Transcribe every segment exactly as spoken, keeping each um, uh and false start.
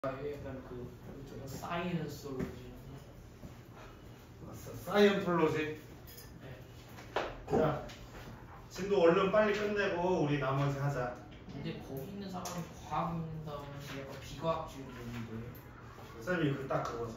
약간 그 저거 사이언스로지. 사이언톨로지. 네. 자, 진도 얼른 빨리 끝내고 우리 나머지 하자. 근데 거기 있는 사람이 과학 읽는다면서 약간 비과학주의인데. 쌤이 그 딱 그거잖아.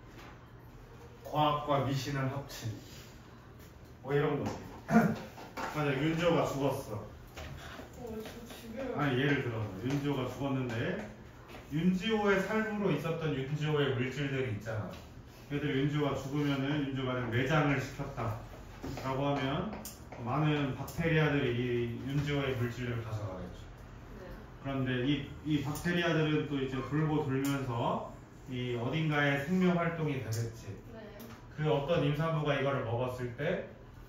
과학과 미신을 합친. 뭐 이런 거지. 맞아, 윤조가 죽었어. 어, 저 죽여요. 아니 예를 들어서 윤지호가 죽었는데 윤지호의 삶으로 있었던 윤지호의 물질들이 있잖아. 얘들 윤지호가 죽으면은 윤지호가 매장을 시켰다 라고 하면 많은 박테리아들이 이 윤지호의 물질들을 가져가겠죠. 네. 그런데 이, 이 박테리아들은 또 이제 돌고 돌면서 이 어딘가에 생명 활동이 되겠지. 네. 그 어떤 임산부가 이거를 먹었을 때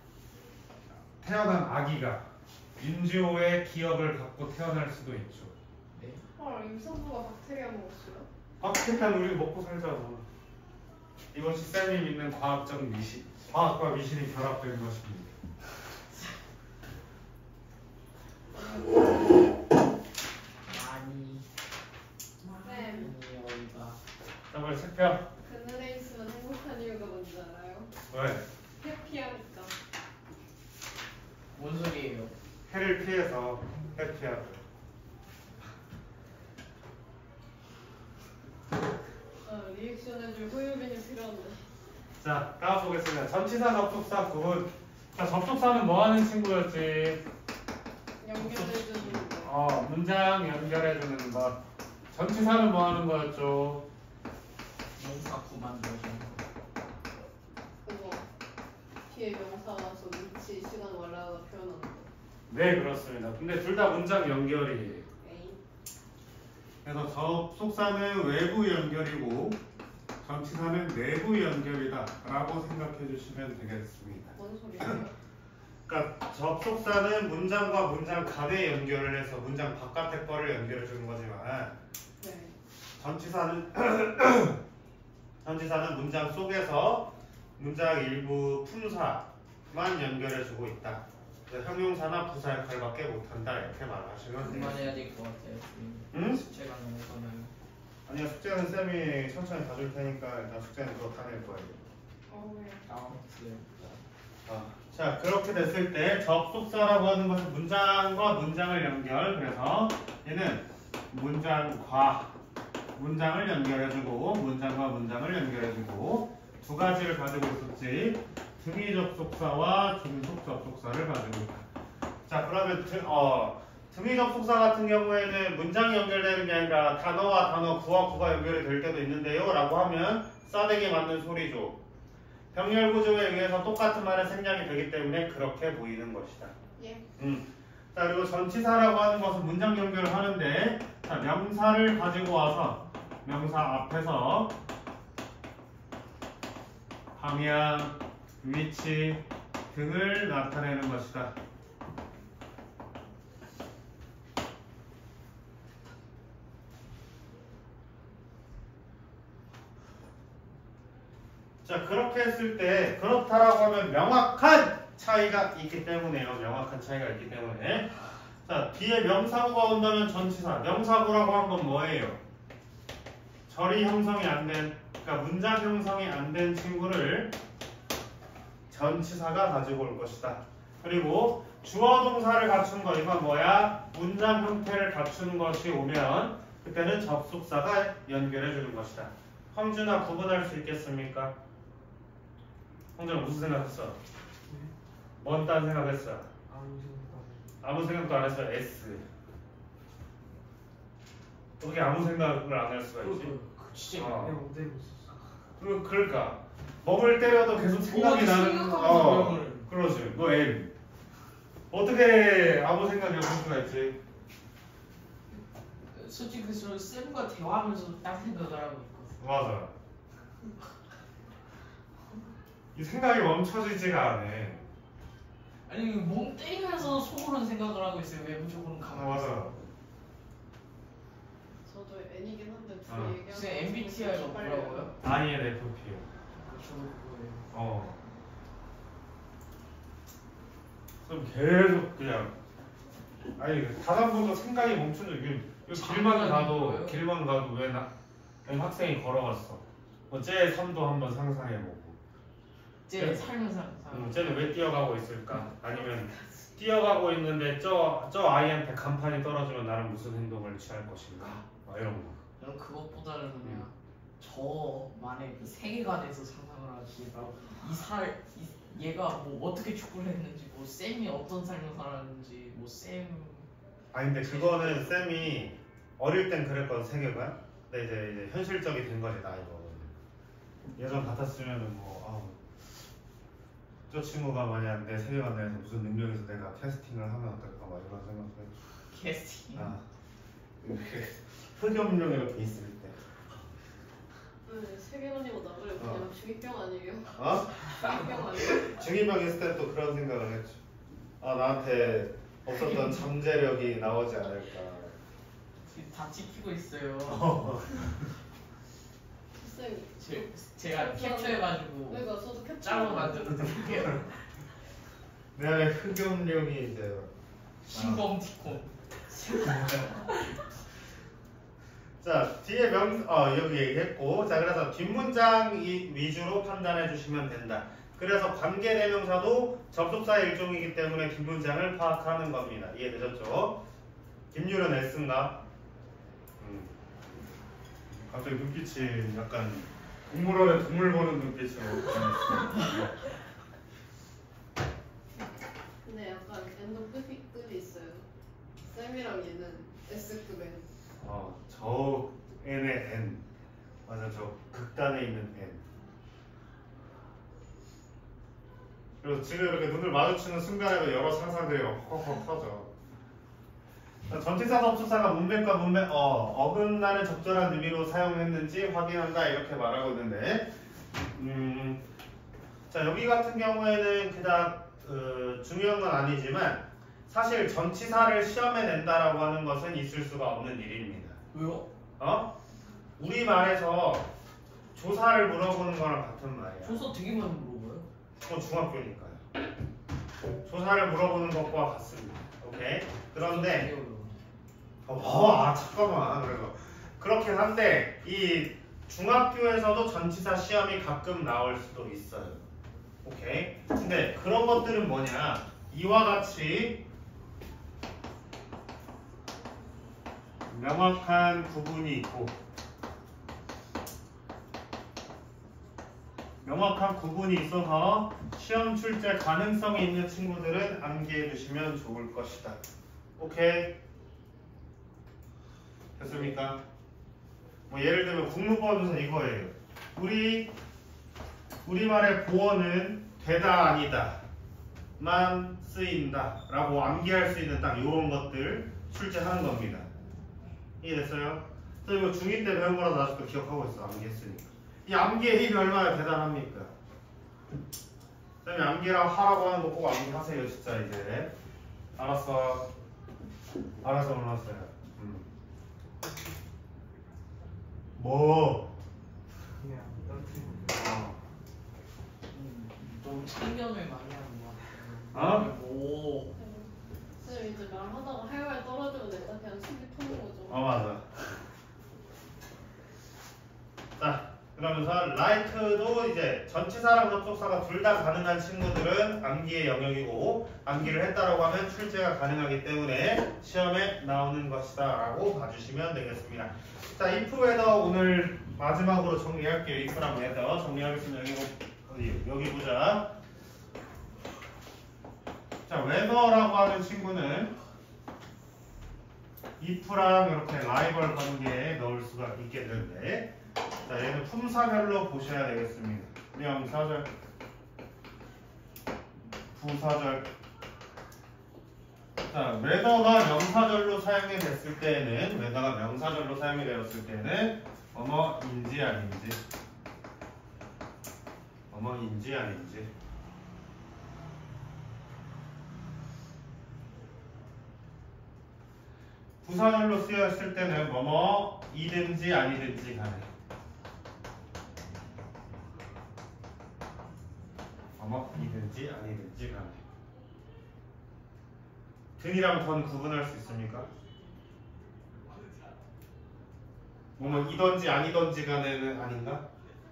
태어난 아기가 윤지호의 기억을 갖고 태어날 수도 있죠. 네. 아, 임산부가 박테리아 먹었어요? 박테리아는 우리 먹고 살잖아. 이것이 쌤이 믿는 과학적 미신, 과학과 미신이 결합된 것입니다. 많이 쌤, 많이 어이가. 자, 빨리 책 펴. 그늘에 있으면 행복한 이유가 뭔지 알아요? 왜? 해피하니까. 뭔 소리예요? 해를 피해서 해피하고. 어, 리액션 해줄 호유빈이 필요한데. 자, 까보겠습니다. 전치사 접속사 구분. 자, 접속사는 뭐 하는 친구였지? 연결해주는 거. 어, 문장 연결해주는 것. 전치사는 뭐 하는 거였죠? 명사 구만 넣으시는 거. 그거. 뒤에 명사 와서 위치, 시간, 원라가 표현하는 거. 네, 그렇습니다. 근데 둘 다 문장 연결이에요. 에이. 그래서 접속사는 외부 연결이고 전치사는 내부 연결이다 라고 생각해 주시면 되겠습니다. 뭔 소리예요? 그러니까 접속사는 문장과 문장 간의 연결을 해서 문장 바깥의 거를 연결해 주는 거지만 네. 전치사는 전치사는 문장 속에서 문장 일부 품사만 연결해 주고 있다. 형용사나 부사 역할밖에 못한다 이렇게 말하시면 돼요. 그만해야 될 것 같아요. 지금. 응? 숙제가 너무 많아요. 아니야, 숙제는 쌤이 천천히 봐줄 테니까 일단 숙제는 그거 다 낼 거예요. 어, 왜? 다음 주에. 어. 자, 그렇게 됐을 때 접속사라고 하는 것은 문장과 문장을 연결. 그래서 얘는 문장과 문장을 연결해주고 문장과 문장을 연결해주고 두 가지를 가지고 있었지. 등위 접속사와 중속 접속사를 가지고 있다. 자, 그러면 등, 어, 등위 접속사 같은 경우에는 문장이 연결되는 게 아니라 단어와 단어, 구와 구가 연결이 될 때도 있는데요 라고 하면 싸대기 맞는 소리죠. 병렬 구조에 의해서 똑같은 말의 생략이 되기 때문에 그렇게 보이는 것이다. 예. 음. 자, 그리고 전치사라고 하는 것은 문장 연결을 하는데 자, 명사를 가지고 와서 명사 앞에서 방향, 위치 등을 나타내는 것이다. 자, 그렇게 했을 때 그렇다라고 하면 명확한 차이가 있기 때문에요. 명확한 차이가 있기 때문에 자, 뒤에 명사구가 온다면 전치사. 명사구라고 한 건 뭐예요? 절이 형성이 안 된, 그러니까 문장 형성이 안 된 친구를 전치사가 가지고 올 것이다. 그리고 주어 동사를 갖춘 거 이건 뭐야? 문장 형태를 갖춘 것이 오면 그때는 접속사가 연결해 주는 것이다. 황준아, 구분할 수 있겠습니까? 황준아 무슨 생각했어? 뭔 딴 생각했어? 아무 생각 아무 생각도 안 했어. S. 어떻게 아무 생각을 안 할 수가 있지? 그 진짜 어. 그냥 그대로 있었어. 그, 그러니까 멍을 때려도 계속 생각이 어, 나는. 생각하면서 어, 멍을. 그러지. 너 M. 어떻게 아무 생각이 없을 수가 있지? 솔직히 그 쌤과 대화하면서 딴 생각을 하고 있거든. 맞아. 이 생각이 멈춰지지가 않아. 아니 몸 때리면서 속으로는 생각을 하고 있어요. 외부적으로는 아, 가만히 맞아. 있어요. 저도 N이긴 한데 둘이 어. 얘기하는 쌤 엠비티아이가 뭐라고요? 아이엔에프피요. 저도 그거예요. 어. 그럼 계속 그냥 아니 다단보도 생각이 멈춰져. 이거 길만 가도 길만 가도 왜 나 그럼 학생이 걸어갔어. 뭐 쟤의 삶도 한번 상상해보고. 제 삶을 상 음, 쟤는 왜 뛰어가고 있을까? 아니면 뛰어가고 있는데 저, 저 아이한테 간판이 떨어지면 나는 무슨 행동을 취할 것인가? 막 이런 거. 저는 그것보다는 그냥 저만의 그 세계관에서 상상을 하지 말고 이살 얘가 뭐 어떻게 축구를 했는지 뭐 쌤이 어떤 삶을 살았는지 뭐쌤 아니 근데 그거는 쌤이 어릴 땐 그랬거든 세계관. 근데 이제, 이제 현실적이 된 거지 나이가. 예전 같았으면은 뭐 아우 저 친구가 만약 내 세계관 내에서 무슨 능력에서 내가 캐스팅을 하면 어떨까 막 이런 생각도 했죠. 캐스팅. 아 흑염룡 이렇게 있을 때. 네, 세계관이보다 그래 그냥 어. 중이병 아니에요? 어? 중이병 아니에요? 중이병 있을 때 또 그런 생각을 했죠. 아 나한테 없었던 잠재력이 나오지 않을까. 지금 다 찍히고 있어요. 쌤, 제, 제가 캡처해가지고 그러니까 저도 캡처. 짤로 만들어 드릴게요. 내 안에 흑염룡이 이제 신범티콘. 자 뒤에 명 어 여기 얘기했고 자 그래서 뒷문장 이 위주로 판단해 주시면 된다. 그래서 관계대명사도 접속사의 일종이기 때문에 뒷문장을 파악하는 겁니다. 이해되셨죠? 김유련 S인가? 음. 갑자기 눈빛이 약간 동물원에 동물 보는 눈빛으로 근데 약간 N도 급이, 급이 있어요. 쌤이랑 얘는 S급 N. 어, 저 N의 N 맞아 저 극단에 있는 N. 그래서 지금 이렇게 눈을 마주치는 순간에도 여러 상상들이 헉헉 터져. 전치사 접속사가 문맥과 문맥 어, 어긋나는 적절한 의미로 사용했는지 확인한다 이렇게 말하고 있는데 음, 자 여기 같은 경우에는 그닥 어, 중요한 건 아니지만 사실 전치사를 시험에 낸다라고 하는 것은 있을 수가 없는 일입니다. 왜요? 어? 우리말에서 조사를 물어보는 거랑 같은 말이야. 조사 되게 많이 물어봐요. 그건 중학교니까요. 조사를 물어보는 것과 같습니다. 오케이? 그런데 어, 아 잠깐만 그래서 그렇긴 한데 이 중학교에서도 전치사 시험이 가끔 나올 수도 있어요. 오케이? 근데 그런 것들은 뭐냐? 이와 같이 명확한 구분이 있고 명확한 구분이 있어서 시험 출제 가능성이 있는 친구들은 암기해 두시면 좋을 것이다. 오케이? 됐습니까? 뭐 예를 들면 국문법에서 이거예요. 우리 우리말의 보어는 되다 아니다 만 쓰인다 라고 암기할 수 있는 딱 이런 것들 출제하는 겁니다. 이해됐어요? 또 이거 중이 때 배운 거라도 아직도 기억하고 있어. 암기했으니까. 이 암기의 힘이 얼마나 대단합니까? 쌤이 암기랑 하라고 하는 거 꼭 암기하세요 진짜 이제. 알았어. 알아서 몰랐어요. 음. 뭐? 그냥 어. 음, 너무 참견을 많이 하는 것 같아요. 어? 오. 쌤 이제 말하다가 할 말 떨어지면 내가 그냥 숨이 터는 거죠. 어 맞아. 자 그러면서 like도 이제 전치사랑 접속사가 둘 다 가능한 친구들은 암기의 영역이고 암기를 했다라고 하면 출제가 가능하기 때문에 시험에 나오는 것이다 라고 봐주시면 되겠습니다. 자 if에서 오늘 마지막으로 정리할게요. if랑 에서 정리하겠습니다. 여기, 어디, 여기 보자. 자 whether라고 하는 친구는 if랑 이렇게 라이벌 관계에 넣을 수가 있겠는데 자 얘는 품사별로 보셔야 되겠습니다. 명사절, 부사절. 자 whether가 명사절로 사용이 됐을 때에는 whether가 명사절로 사용이 되었을 때는 뭐뭐인지 아닌지 뭐뭐인지 아닌지 부사절로 쓰였을 때는 뭐뭐이든지 아니든지 간에 뭐뭐이든지 아니든지 간에 든이랑 던 구분할 수 있습니까? 뭐뭐 이던지 아니던지 간에는 아닌가?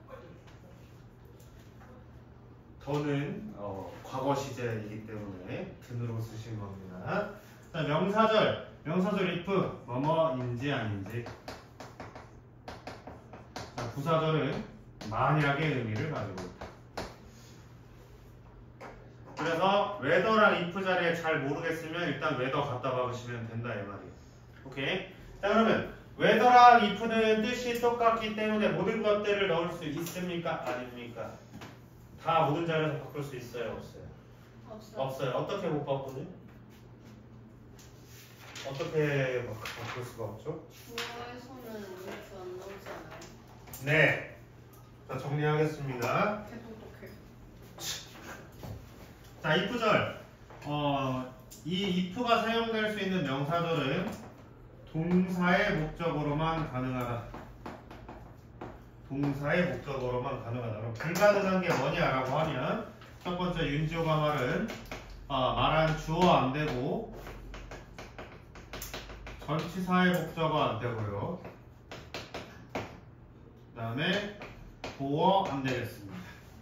더는 어, 과거 시제이기 때문에 든으로 쓰신 겁니다. 자, 명사절. 명사절 if 뭐뭐인지 아닌지. 자, 부사절은 만약의 의미를 가지고 있다. 그래서 whether랑 if 자리에 잘 모르겠으면 일단 whether 갖다 박으시면 된다 이 말이에요. 오케이. 자, 그러면 whether랑 if는 뜻이 똑같기 때문에 모든 것들을 넣을 수 있습니까? 아닙니까? 다 모든 자리에서 바꿀 수 있어요? 없어요? 없어. 없어요. 어떻게 못 바꾸지? 어떻게 바- 바꿀 수가 없죠? 주어에서는 이렇게 안 나오잖아요. 네. 자, 정리하겠습니다. 개똑똑해. 자, if절. 어, 이 if가 사용될 수 있는 명사절은 동사의 목적으로만 가능하다. 동사의 목적으로만 가능하다. 그럼 불가능한 게 뭐냐라고 하면 첫 번째 윤지호가 말은 아, 말한 주어 안 되고 전치사의 목적어 안 되고요. 그 다음에 보어 안 되겠습니다.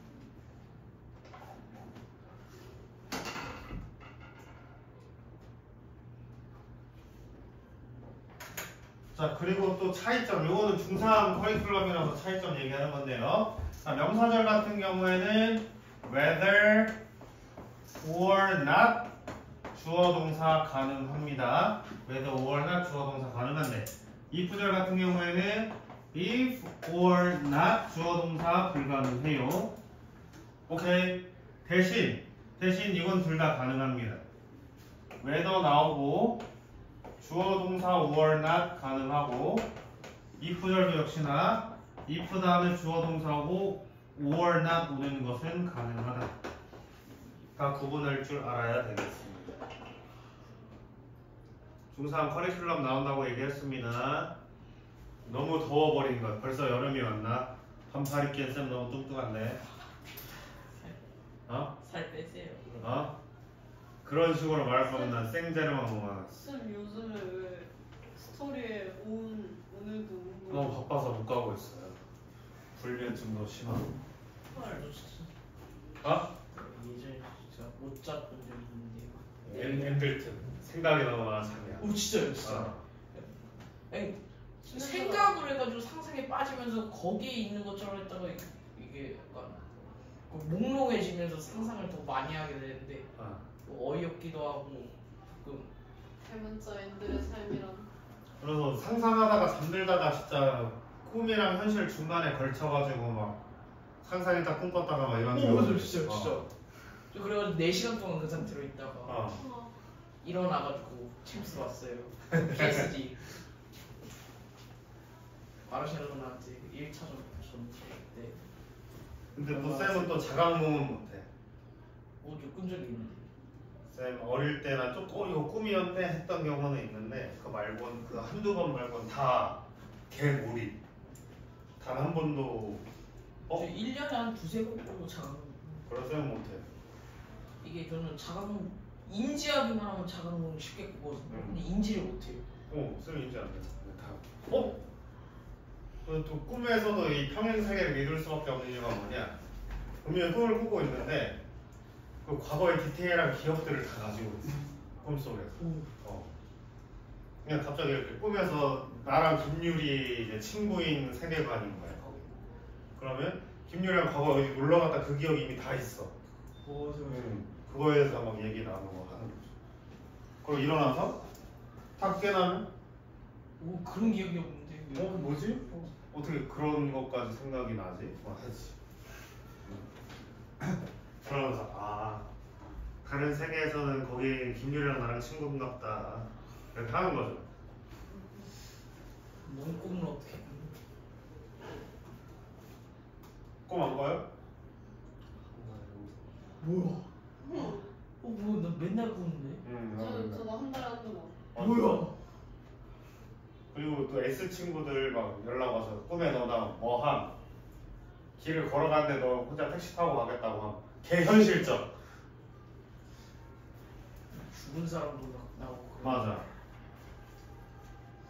자, 그리고 또 차이점. 요거는 중삼 커리큘럼이라서 차이점 얘기하는 건데요. 자, 명사절 같은 경우에는 whether or not 주어 동사 가능합니다. whether or not 주어 동사 가능한데 if절 같은 경우에는 if or not 주어 동사 불가능해요. 오케이. 대신 대신 이건 둘 다 가능합니다. whether 나오고 주어 동사 or not 가능하고 if절도 역시나 if 다음에 주어 동사고 or not 오는 것은 가능하다. 다 구분할 줄 알아야 되겠습니다. 중삼 커리큘럼 나온다고 얘기했습니다. 너무 더워버린 것. 벌써 여름이 왔나? 반팔 입기엔 쌤 너무 뚱뚱한데. 어? 살 빼세요. 그럼. 어? 그런 식으로 말할 거면 난 생제로만 보면 쌤 요즘에 왜 스토리에 온 오늘도 온 거? 너무 바빠서 못 가고 있어요. 불면증도 심하고. 헐, 진짜. 어? 예전에 진짜 못 잤던 적이 있는데요. 엔, 엔들튼 생각이 너무 많아 참이야. 오 진짜요, 진짜. 어. 아니, 생각을 해가지고 상상에 빠지면서 거기에 있는 것처럼 했다가 이- 이게 약간 그 몽롱해지면서 상상을 더 많이 하게 되는데 어. 또 어이없기도 하고 조금 대문자인들의 삶이란. 그래서 상상하다가 잠들다가 진짜 꿈이랑 현실 중간에 걸쳐가지고 막 상상했다 꿈 꿨다가 막 이런 오 경우도 맞아요, 진짜 있어. 진짜. 저 그래가지고 네 시간 동안 그 상태로 있다가 어. 어. 일어나가지고 칩스 왔어요. 피에스디. 바르셀로나한테 일 차전 졌는데 그때 근데 또 쌤은 또 자각몽은 못해. 뭐 끈 적이 있는데. 쌤 어릴 때나 좀 어, 이거 꿈이었네 했던 경우는 있는데 그거 말고는 그 한두 번 말고는 다 개몰입. 단 한 번도 저 어? 일 년에 한 두세 번 정도 자각. 그런 쌤은 못해. 이게 저는 자각몽 인지하기만 하면 자각몽을 쉽게 꾸거든요. 근데 인지를 못해요. 어, 쌤 인지 안 돼. 다. 어? 그 또 꿈에서도 이 평행 세계를 믿을 수밖에 없는 이유가 뭐냐? 분명히 꿈을 꾸고 있는데 그 과거의 디테일한 기억들을 다 가지고 있어. 꿈속에서. 어. 그냥 갑자기 이렇게 꿈에서 나랑 김유리 이제 친구인 세계관인 거야 거기. 그러면 김유리랑 과거 어디 놀러 갔다 그 기억이 이미 다 있어. 음, 그거에 대해서 막 얘기 나누고 하는 거죠. 그리고 일어나서 딱 깨나면 오 그런 기억이 없는데. 어 뭐지? 어, 어떻게 그런 것까지 생각이 나지? 뭐 하지. 음. 그러면서 아 다른 세계에서는 거기 김유리랑 나랑 친구인가 보다 이렇게 하는 거죠. 뭔 꿈을 어떻게 꾸는 꿈 안 봐요? 뭐야? 어 뭐야 나 맨날 꾸는데. 응. 저 저도 한 달에 한두 번. 어, 뭐야? 그리고 또 S 친구들 막 연락 와서 꿈에 너나 뭐함 길을 걸어가는데 너 혼자 택시 타고 가겠다고 함. 개현실적. 죽은 사람도 나- 나오고. 그래. 맞아. 또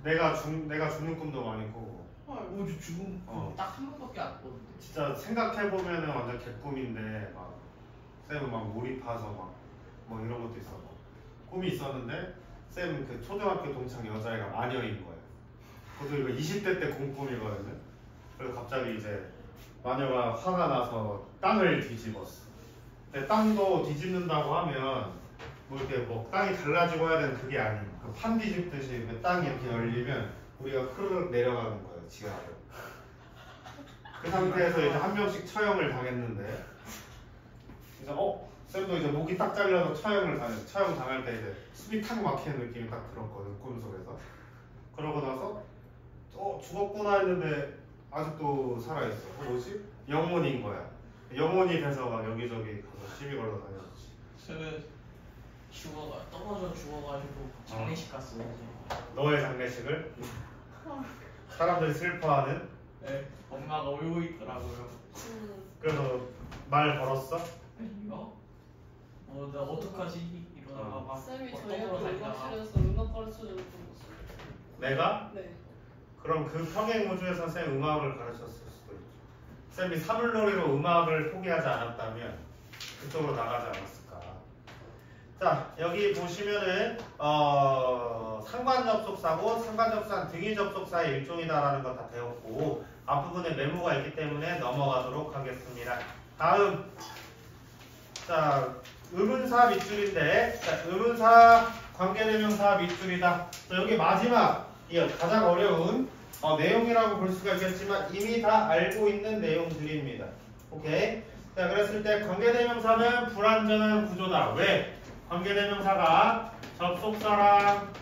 내가 죽 내가 죽는 꿈도 많이 꾸고. 헐. 오, 저 지금 어. 딱 한 번밖에 안 꿨는데. 진짜 생각해 보면은 완전 개꿈인데 막 쌤은 막 몰입해서 막 뭐 이런 것도 있어. 뭐. 꿈이 있었는데 쌤 그 초등학교 동창 여자애가 마녀인 거예요. 그것도 이거 이십 대 때 꾼 꿈이거든요. 그래서 갑자기 이제 마녀가 화가 나서 땅을 뒤집었어. 근데 땅도 뒤집는다고 하면 뭐 이렇게 뭐 땅이 갈라지고 해야 되는 그게 아니에요. 그 판 뒤집듯이 그 땅이 이렇게 열리면 우리가 흐르륵 내려가는 거예요. 지하로. 그 상태에서 이제 한 명씩 처형을 당했는데 이제 어? 쌤도 이제 목이 딱 잘려서 처형을 당했어. 처형 당할 때 이제 숨이 탁 막히는 느낌이 딱 들었거든. 꿈속에서. 그러고 나서 어? 죽었구나 했는데 아직도 살아있어. 어, 뭐지? 영혼인 거야. 영혼이 돼서 막 여기저기 가서 시비 걸러 다녔지. 쌤은 죽어가 떨어져 죽어가지고 장례식 갔어요. 이제. 너의 장례식을 헐. 사람들이 슬퍼하는. 네, 엄마가 울고 있더라고요. 음. 그래서 말 걸었어? 아니요. 어, 나 어떡하지? 이러다가 어. 막 쌤이 막 저희 학교 떠돌아다니다가. 음악실에서 음악 가르쳐주는 분 있어요. 내가? 네. 그럼 그 평행 우주에서 쌤 음악을 가르쳤을 수도 있죠. 쌤이 사물놀이로 음악을 포기하지 않았다면 그쪽으로 나가지 않았을까. 자, 여기 보시면은 어, 상관접속사고 상관접속사는 등위접속사의 일종이다라는 거 다 배웠고 앞부분에 메모가 있기 때문에 넘어가도록 하겠습니다. 다음, 자, 의문사 밑줄인데, 자, 의문사 관계대명사 밑줄이다. 자, 여기 마지막 이 가장 어려운 어, 내용이라고 볼 수가 있겠지만 이미 다 알고 있는 내용들입니다. 오케이? 자, 그랬을 때 관계대명사는 불완전한 구조다. 왜? 관계대명사가 접속사랑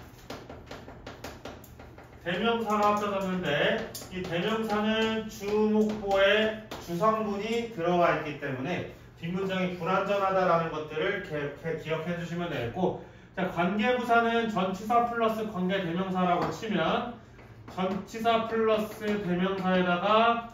대명사가 합쳐졌는데 이 대명사는 주목보에 주성분이 들어가 있기 때문에 뒷문장이 불완전하다라는 것들을 개, 개, 기억해 주시면 되겠고, 자, 관계부사는 전치사 플러스 관계대명사라고 치면 전치사 플러스 대명사에다가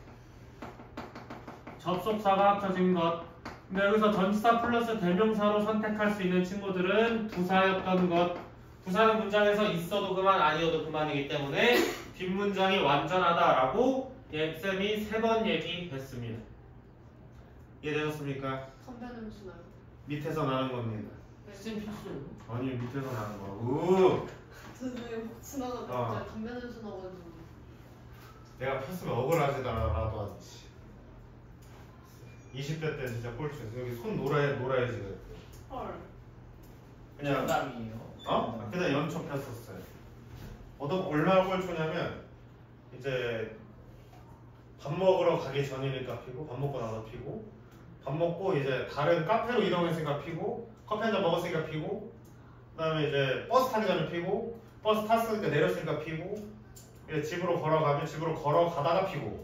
접속사가 합쳐진 것. 근데 여기서 전치사 플러스 대명사로 선택할 수 있는 친구들은 부사였던 것. 부사는 문장에서 있어도 그만 아니어도 그만이기 때문에 뒷문장이 완전하다라고 예, 쌤이 세 번 얘기했습니다. 이해되셨습니까? 선배 냄새 나요. 밑에서 나는 겁니다. 쌤 필수예요. 아니 밑에서 나는 거야. 우. 저는 막 지나가다 어. 갑자기 담배 냄새 나가지고. 내가 폈으면 억울하지더라도 않지. 이십 대 때 진짜 꼴찌였어. 여기 손 노래 노래지겠대. 헐. 그냥 정답이에요. 어? 그냥 연초 폈었어요. 어떤 얼마나 꼴초냐면 이제 밥 먹으러 가기 전이니까 피고 밥 먹고 나서 피고 밥 먹고 이제 다른 카페로 이동했으니까 피고 커피 한잔 먹었으니까 피고 그다음에 이제 버스 타기 전에 피고 버스 탔으니까 내렸으니까 피고 이제 집으로 걸어가면 집으로 걸어가다가 피고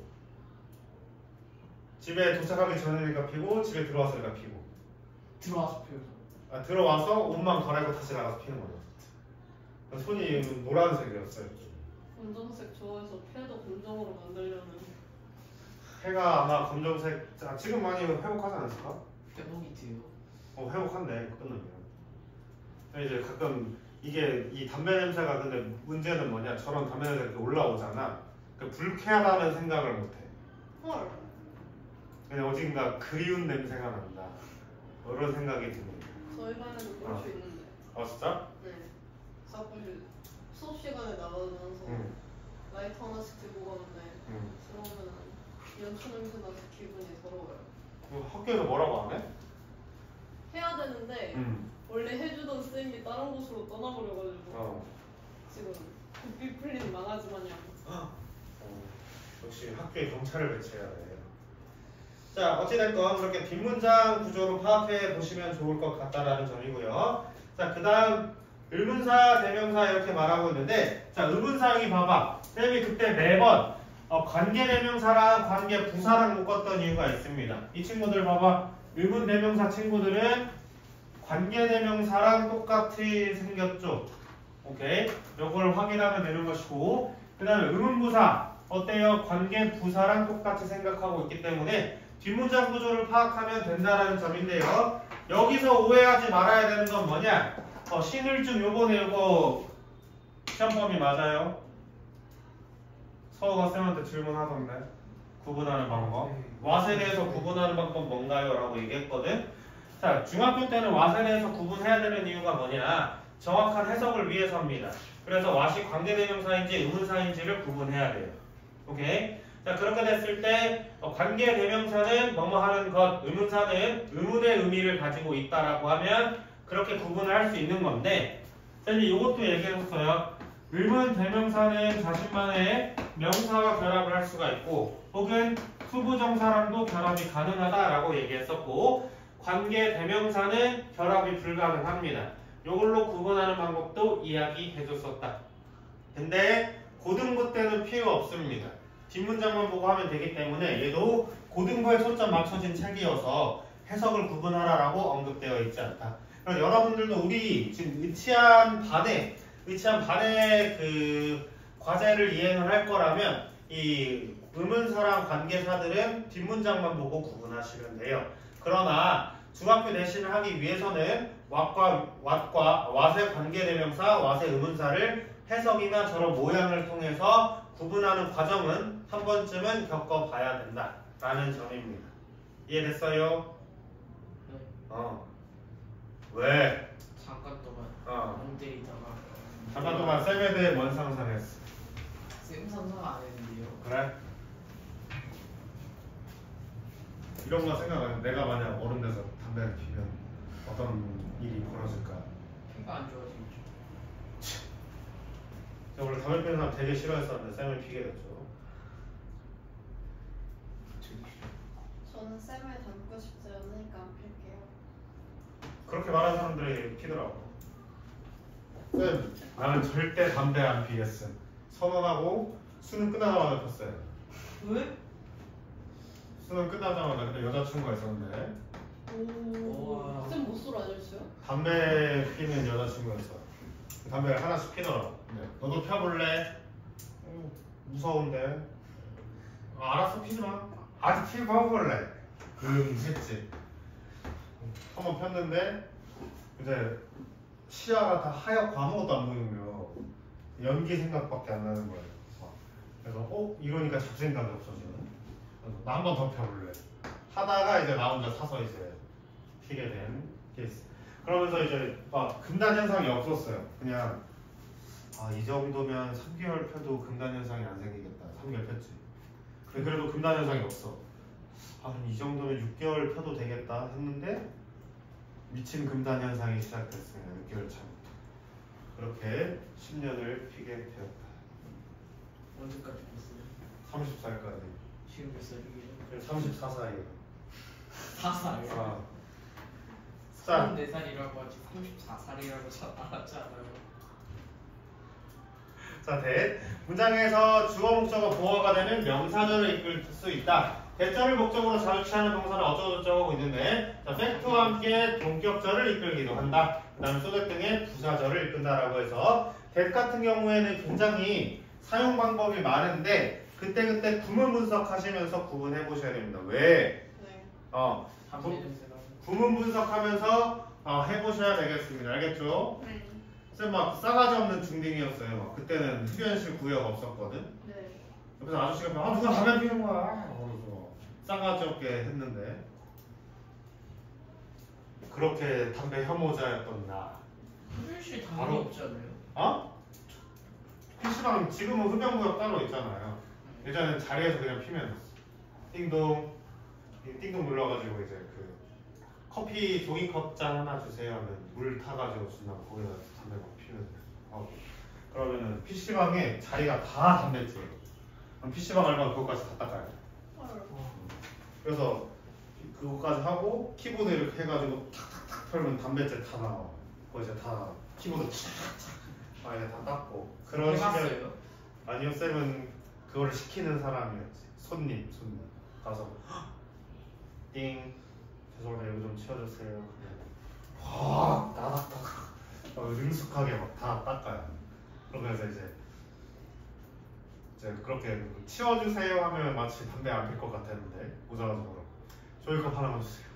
집에 도착하기 전이니까 피고 집에 들어왔으니까 피고 들어와서 피우죠. 아, 들어와서 옷만 갈아입고 다시 나가서 피는 거죠. 손이 노란색이었어요. 검정색 좋아해서 패도 검정으로 만들려는. 해가 아마 검정색. 아, 지금 많이 회복하지 않았을까? 회복이 돼요. 어, 회복한대 끝나면. 이제 가끔 이게 이 담배 냄새가 근데 문제는 뭐냐? 저런 담배 냄새가 이렇게 올라오잖아. 그 불쾌하다는 생각을 못해. 헐. 그냥 어딘가 그리운 냄새가 난다. 이런 생각이 듭니다. 저희 반에도 그럴 아. 수 있는데. 아 진짜? 네. 가끔씩 수업 시간에 나가면서 응. 라이터 하나씩 들고 가는데 응. 그러면 연초 냄새 나서 기분이 더러워요. 그 학교에서 뭐라고 안 해? 해야 되는데 응. 원래 해주던 쌤이 다른 곳으로 떠나버려가지고 어. 지금 굿비 풀린 망하지 마냥. 어. 역시 학교에 경찰을 배치해야 돼. 자, 어찌됐건 그렇게 뒷문장 구조로 파악해 보시면 좋을 것 같다라는 점이고요. 자, 그 다음 의문사, 대명사 이렇게 말하고 있는데, 자, 의문사형이 봐봐. 쌤이 그때 매번 어, 관계대명사랑 관계부사랑 묶었던 이유가 있습니다. 이 친구들 봐봐. 의문대명사 친구들은 관계대명사랑 똑같이 생겼죠. 오케이? 요걸 확인하면 되는 것이고, 그 다음에 의문부사 어때요? 관계부사랑 똑같이 생각하고 있기 때문에 뒷문장 구조를 파악하면 된다는 점인데요. 여기서 오해하지 말아야 되는 건 뭐냐? 어, 신을증 요번에 요거 시험 범위 맞아요? 서우가 쌤한테 질문하던데 구분하는 방법. 왓에 대해서 구분하는 방법 뭔가요? 라고 얘기했거든. 자, 중학교 때는 왓에 대해서 구분해야 되는 이유가 뭐냐? 정확한 해석을 위해서입니다. 그래서 왓이 관계대명사인지 의문사인지를 구분해야 돼요. 오케이? 자, 그렇게 됐을 때 어, 관계대명사는 뭐뭐 하는 것, 의문사는 의문의 의미를 가지고 있다라고 하면 그렇게 구분을 할 수 있는 건데, 쌤이 이것도 얘기해줬어요. 의문대명사는 자신만의 명사와 결합을 할 수가 있고 혹은 투부정사랑도 결합이 가능하다라고 얘기했었고, 관계대명사는 결합이 불가능합니다. 이걸로 구분하는 방법도 이야기해줬었다. 근데 고등부 때는 필요 없습니다. 뒷문장만 보고 하면 되기 때문에 얘도 고등부에 초점 맞춰진 책이어서 해석을 구분하라라고 언급되어 있지 않다. 그럼 여러분들도 우리 지금 의치한 반에 의치한 반에 그 과제를 이행을 할 거라면 이 의문사랑 관계사들은 뒷문장만 보고 구분하시면 돼요. 그러나 중학교 내신을 하기 위해서는 왓과 왓과 왓의 관계대명사, 왓의 의문사를 해석이나 저런 모양을 통해서 구분하는 과정은 한 번쯤은 겪어봐야 된다라는 점입니다. 이해됐어요? 네. 어. 왜? 잠깐 동안 어. 문제 있다가 잠깐 동안 쌤에 대해 뭔 상상했어? 쌤 상상 안 했는데요. 그래? 이런 거 생각 안 해. 내가 만약 어른 돼서 담배를 피면 어떤 일이 벌어질까? 피가 안 좋아지겠죠. 제가 원래 담배 피는 사람 되게 싫어했었는데 쌤을 피게 됐죠. 저는 쌤을 닮고 싶지 않으니까 안 필게요. 그렇게 말하는 사람들이 피더라고. 쌤, 나는 절대 담배 안 피겠음. 선언하고 수능 끝나자마자 폈어요. 왜? 수능 끝나자마자 그때 여자친구가 있었는데 오. 우와. 쌤 못소리 알려주세요? 담배 피는 여자친구였어. 담배를 하나씩 피더라고. 네. 너도 펴볼래? 어, 무서운데. 아, 알았어, 피지 마. 아직 피고 해볼래. 음, 했지. 한번 폈는데 이제 시야가 다 하얗고 아무것도 안 보이는 거예요. 연기 생각밖에 안 나는 거예요. 그래서 어? 이러니까 잡생각이 없어지는. 그래서 나 한 번 더 펴볼래. 하다가 이제 나 혼자 사서 이제 피게 된 케이스. 그러면서 이제 막 금단 현상이 없었어요. 그냥 아, 이 정도면 삼 개월 펴도 금단 현상이 안 생기겠다. 삼 개월 폈지. 근데 그래도 금단 현상이 없어. 아, 그럼 이 정도면 육 개월 펴도 되겠다 했는데 미친 금단 현상이 시작됐습니다. 육 개월 차부터. 그렇게 십 년을 피게 되었다. 언제까지 됐어요? 서른 살까지. 지금 몇 살이에요? 서른네 살이에요. 사 살. 아. 서른네 살이라고 하지 서른네 살이라고 잘 알았잖아요. 자, 대. 문장에서 주어 목적어 보어가 되는 명사절을 이끌 수 있다. 대절을 목적으로 자주취하는 동사는 어쩌고저쩌고 하고 있는데, 자, 팩트와 함께 동격절을 이끌기도 한다. 그 다음에 소대 등의 부사절을 이끈다라고 해서 대 같은 경우에는 굉장히 사용 방법이 많은데 그때그때 구문 분석하시면서 구분해 보셔야 됩니다. 왜? 네. 어, 담배 냄새가. 구문 분석하면서 어, 해보셔야 되겠습니다. 알겠죠? 네. 쌤 막 싸가지 없는 중딩이었어요. 막 그때는 휴게실 구역 없었거든. 네. 옆에서 아저씨가 아 누가 담배 피는 거야. 그래서 싸가지 없게 했는데 그렇게 담배 혐오자였던 나. 휴일실 당연히 바로- 없지 않아요? 어? 피시방 지금은 흡연구역 따로 있잖아요. 예전엔 자리에서 그냥 피면 됐어. 띵동 이 띵동 눌러가지고 이제 그 커피 종이컵 잔 하나 주세요 하면 물 타가지고 준다고 거기다 담배 막 피면 하고. 그러면은 피시방에 자리가 다 담배집이에요. 그럼 피시방 알바는 그것까지 다 닦아요. 헐. 그래서 그것까지 하고 키보드 이렇게 해가지고 탁탁탁 털면 담배째 다 나와. 그거 이제 다 키보드 탁탁탁 아 이제 다 닦고 그런 식의. 해봤어요? 아니요, 쌤은 그거를 시키는 사람이었지. 손님, 손님 가서 띵 죄송합니다 여기 좀 치워주세요. 확 따닥따닥 어, 능숙하게 막 다 닦아요. 그러면서 이제 이제 그렇게 치워주세요 하면 마치 담배 안 필 것 같았는데 오자마자 조이컵 하나만 주세요.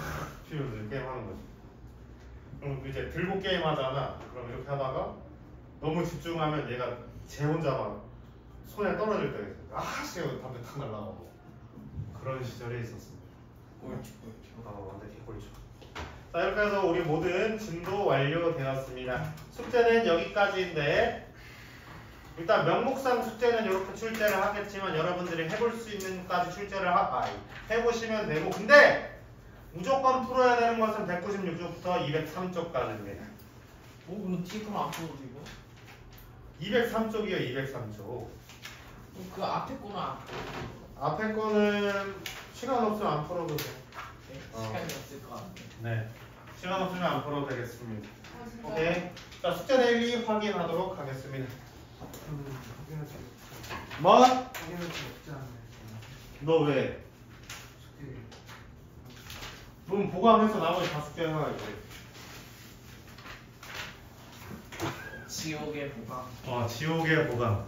피우면서 게임 하는 거지. 그럼 이제 들고 게임 하잖아. 그럼 이렇게 하다가 너무 집중하면 얘가 제 혼자 막 손에 떨어질 때가 있어요. 아씨 담배 탁 날라가고 그런 시절이 있었습니다. 옳지 옳지. 어, 완전 개꿀이죠. 자 이렇게 해서 우리 모든 진도 완료되었습니다. 숙제는 여기까지인데 일단 명목상 숙제는 이렇게 출제를 하겠지만 여러분들이 해볼 수 있는 것까지 출제를 하, 아, 해보시면 되고 근데 무조건 풀어야 되는 것은 백구십육 쪽부터 이백삼 쪽까지입니다. 오 그럼 티그안 써도 되고? 이백삼 쪽이요 이백삼 쪽. 그럼 그 앞에 거는 안 써도 되고? 앞에 거는 시간 없으면 안 풀어도 돼. 네, 어. 시간이 없을 것 같아. 네. 시간 없으면 안 풀어도 되겠습니다. 아, 진짜. 오케이. 자 숙제 내일이 확인하도록 하겠습니다. 음, 확인할 수 뭐? 확인할 수 없지 않나요? 너 왜? 숙제 넌 보강해서 나머지 다 숙제해야지. 지옥의 보강. 어, 지옥의 보강.